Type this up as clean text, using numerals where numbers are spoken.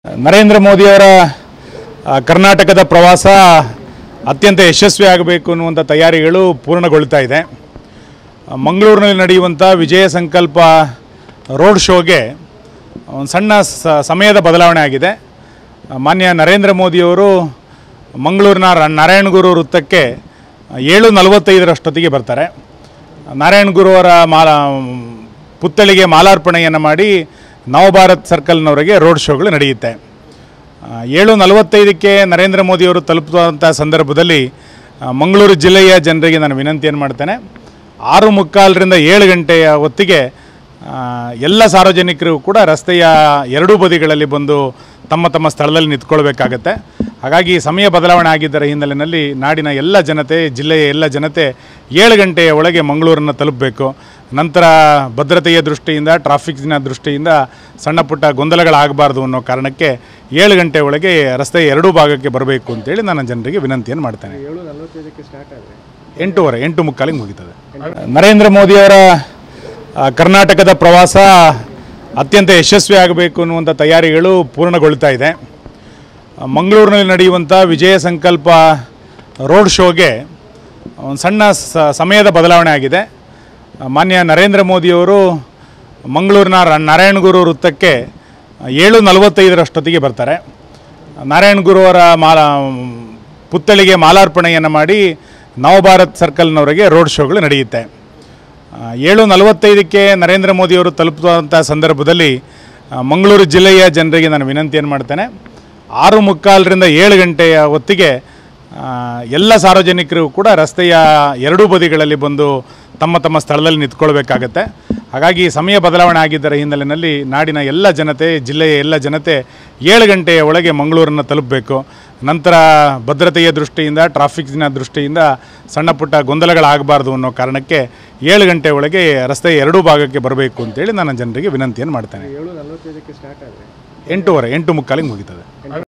ನರೇಂದ್ರ ಮೋದಿಯವರ ಕರ್ನಾಟಕದ ಪ್ರವಾಸ ಅತ್ಯಂತ ಯಶಸ್ವಿಯಾಗಬೇಕು ಅನ್ನುವಂಥ ತಯಾರಿಗಳು ಪೂರ್ಣಗೊಳ್ತಾ ಇದೆ. ಮಂಗಳೂರಿನಲ್ಲಿ ನಡೆಯುವಂಥ ವಿಜಯ ಸಂಕಲ್ಪ ರೋಡ್ ಶೋಗೆ ಒಂದು ಸಣ್ಣ ಸಮಯದ ಬದಲಾವಣೆ ಆಗಿದೆ. ಮಾನ್ಯ ನರೇಂದ್ರ ಮೋದಿಯವರು ಮಂಗಳೂರಿನ ನಾರಾಯಣಗುರು ವೃತ್ತಕ್ಕೆ 7:45 ಬರ್ತಾರೆ. ನಾರಾಯಣಗುರುವರ ಪುತ್ಥಳಿಗೆ ಮಾಲಾರ್ಪಣೆಯನ್ನು ಮಾಡಿ ನವಭಾರತ್ ಸರ್ಕಲ್ನವರೆಗೆ ರೋಡ್ ಶೋಗಳು ನಡೆಯುತ್ತೆ. 7:45ಕ್ಕೆ ನರೇಂದ್ರ ಮೋದಿಯವರು ತಲುಪುವಂಥ ಸಂದರ್ಭದಲ್ಲಿ ಮಂಗಳೂರು ಜಿಲ್ಲೆಯ ಜನರಿಗೆ ನಾನು ವಿನಂತಿಯನ್ನು ಮಾಡ್ತೇನೆ. 6:45ರಿಂದ 7 ಗಂಟೆಯ ಹೊತ್ತಿಗೆ ಎಲ್ಲ ಸಾರ್ವಜನಿಕರು ಕೂಡ ರಸ್ತೆಯ ಎರಡೂ ಬದಿಗಳಲ್ಲಿ ಬಂದು ತಮ್ಮ ತಮ್ಮ ಸ್ಥಳದಲ್ಲಿ ನಿಂತ್ಕೊಳ್ಬೇಕಾಗತ್ತೆ. ಹಾಗಾಗಿ ಸಮಯ ಬದಲಾವಣೆ ಆಗಿದ್ದರ ಹಿನ್ನೆಲೆಯಲ್ಲಿ ನಾಡಿನ ಎಲ್ಲ ಜನತೆ, ಜಿಲ್ಲೆಯ ಎಲ್ಲ ಜನತೆ 7 ಗಂಟೆಯ ಒಳಗೆ ಮಂಗಳೂರನ್ನು ತಲುಪಬೇಕು. ನಂತರ ಭದ್ರತೆಯ ದೃಷ್ಟಿಯಿಂದ, ಟ್ರಾಫಿಕ್ನ ದೃಷ್ಟಿಯಿಂದ ಸಣ್ಣ ಪುಟ್ಟ ಗೊಂದಲಗಳಾಗಬಾರ್ದು ಅನ್ನೋ ಕಾರಣಕ್ಕೆ 7 ಗಂಟೆ ಒಳಗೆ ರಸ್ತೆಯ ಎರಡೂ ಭಾಗಕ್ಕೆ ಬರಬೇಕು ಅಂತೇಳಿ ನಾನು ಜನರಿಗೆ ವಿನಂತಿಯನ್ನು ಮಾಡ್ತೇನೆ. 7:45ಕ್ಕೆ ಸ್ಟಾರ್ಟ್ ಆದರೆ 8:45ಗೆ ಮುಗಿತದೆ. ನರೇಂದ್ರ ಮೋದಿಯವರ ಕರ್ನಾಟಕದ ಪ್ರವಾಸ ಅತ್ಯಂತ ಯಶಸ್ವಿಯಾಗಬೇಕು ಅನ್ನುವಂಥ ತಯಾರಿಗಳು ಪೂರ್ಣಗೊಳ್ತಾ ಇದೆ. ಮಂಗಳೂರಿನಲ್ಲಿ ನಡೆಯುವಂಥ ವಿಜಯ ಸಂಕಲ್ಪ ರೋಡ್ ಶೋಗೆ ಒಂದು ಸಣ್ಣ ಸಮಯದ ಬದಲಾವಣೆ ಆಗಿದೆ. ಮಾನ್ಯ ನರೇಂದ್ರ ಮೋದಿಯವರು ಮಂಗಳೂರಿನ ನಾರಾಯಣಗುರು ವೃತ್ತಕ್ಕೆ 7:45 ಬರ್ತಾರೆ. ನಾರಾಯಣಗುರುವರ ಪುತ್ಥಳಿಗೆ ಮಾಲಾರ್ಪಣೆಯನ್ನು ಮಾಡಿ ನವಭಾರತ್ ಸರ್ಕಲ್ನವರೆಗೆ ರೋಡ್ ಶೋಗಳು ನಡೆಯುತ್ತೆ. 7:45ಕ್ಕೆ ನರೇಂದ್ರ ಮೋದಿಯವರು ತಲುಪುವಂಥ ಸಂದರ್ಭದಲ್ಲಿ ಮಂಗಳೂರು ಜಿಲ್ಲೆಯ ಜನರಿಗೆ ನಾನು ವಿನಂತಿಯನ್ನು ಮಾಡ್ತೇನೆ. 6:45ರಿಂದ 7 ಗಂಟೆಯ ಹೊತ್ತಿಗೆ ಎಲ್ಲ ಸಾರ್ವಜನಿಕರು ಕೂಡ ರಸ್ತೆಯ ಎರಡೂ ಬದಿಗಳಲ್ಲಿ ಬಂದು ತಮ್ಮ ತಮ್ಮ ಸ್ಥಳದಲ್ಲಿ ನಿಂತ್ಕೊಳ್ಬೇಕಾಗತ್ತೆ. ಹಾಗಾಗಿ ಸಮಯ ಬದಲಾವಣೆ ಆಗಿದ್ದರ ಹಿನ್ನೆಲೆಯಲ್ಲಿ ನಾಡಿನ ಎಲ್ಲ ಜನತೆ, ಜಿಲ್ಲೆಯ ಎಲ್ಲ ಜನತೆ 7 ಗಂಟೆಯ ಒಳಗೆ ಮಂಗಳೂರನ್ನು ತಲುಪಬೇಕು. ನಂತರ ಭದ್ರತೆಯ ದೃಷ್ಟಿಯಿಂದ, ಟ್ರಾಫಿಕ್ನ ದೃಷ್ಟಿಯಿಂದ ಸಣ್ಣ ಪುಟ್ಟ ಗೊಂದಲಗಳಾಗಬಾರ್ದು ಅನ್ನೋ ಕಾರಣಕ್ಕೆ 7 ಗಂಟೆ ಒಳಗೆ ರಸ್ತೆಯ ಎರಡೂ ಭಾಗಕ್ಕೆ ಬರಬೇಕು ಅಂತೇಳಿ ನಾನು ಜನರಿಗೆ ವಿನಂತಿಯನ್ನು ಮಾಡ್ತೇನೆ. 7:45ಕ್ಕೆ ಸ್ಟಾರ್ಟ್ ಆದರೆ 8:45ಗೆ ಮುಗಿತದೆ.